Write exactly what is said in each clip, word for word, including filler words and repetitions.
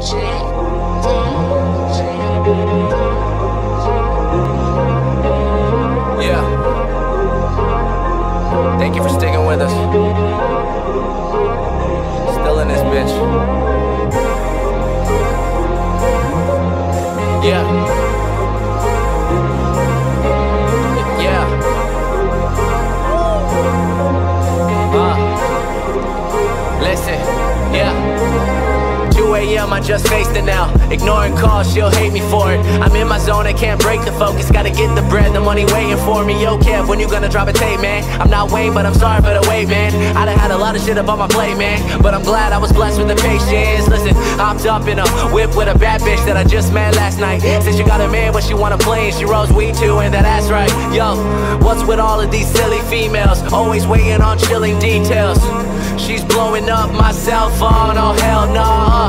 Yeah. Thank you for sticking with us. Still in this bitch. Yeah. Yeah. Uh. Listen. Yeah. two A M I just faced it now. Ignoring calls, she'll hate me for it. I'm in my zone, I can't break the focus. Gotta get the bread, the money waiting for me. Yo, Kev, when you gonna drop a tape, man? I'm not Wayne, but I'm sorry for the wait, man. I done had a lot of shit up on my plate, man, but I'm glad I was blessed with the patience. Listen, hopped up in a whip with a bad bitch that I just met last night. Said she got a man, but she wanna play, and she rolls weed too, and that ass right. Yo, what's with all of these silly females? Always waiting on chilling details. She's blowing up my cell phone, oh hell nah.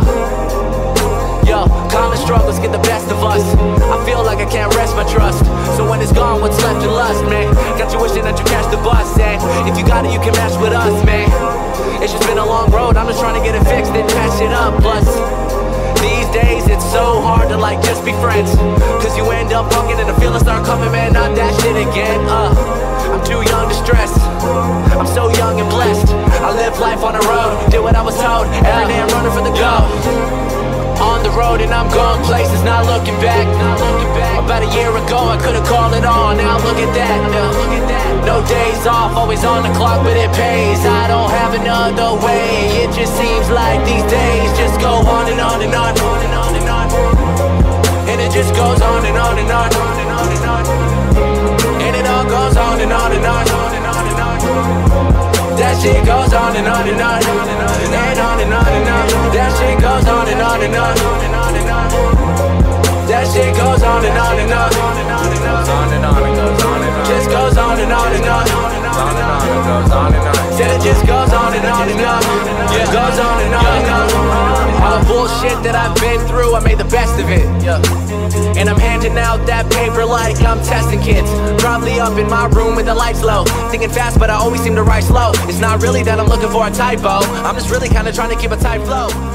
Yo, common struggles get the best of us. I feel like I can't rest my trust. So when it's gone, what's left to lust, man? Got you wishing that you catch the bus, and if you got it, you can match with us, man. It's just been a long road, I'm just trying to get it fixed and patch it up. Plus, these days it's so hard to like just be friends, cause you end up fucking and the feelings start coming, man, not that shit again. Uh, I'm too young to stress, I'm so young and blessed. I live life on the road, did what I was told. Every day I'm running for the goal. On the road and I'm going places, not looking back. About a year ago I could've called it on, now look at that. No days off, always on the clock, but it pays. I don't have another way. It just seems like these days just go on and on and on, on and on and on. And it just goes on and on and on, on and on and on. And it all goes on and on and on, on and on and on. That shit goes on and on and on, on and on and on and on and on. That shit goes on and on and on, on and on and on. That shit goes on and on and on, on and on and on. On and on, it goes on and on. Just goes on and on and on, on and on and on. It goes on and on. Said it just goes on and on and on. Yeah, goes on and on and on. All the bullshit that I've been through, I made the best of it. Yeah. And I'm handing out that paper like I'm testing kids. Probably up in my room with the lights low, thinking fast but I always seem to write slow. It's not really that I'm looking for a typo, I'm just really kinda trying to keep a tight flow.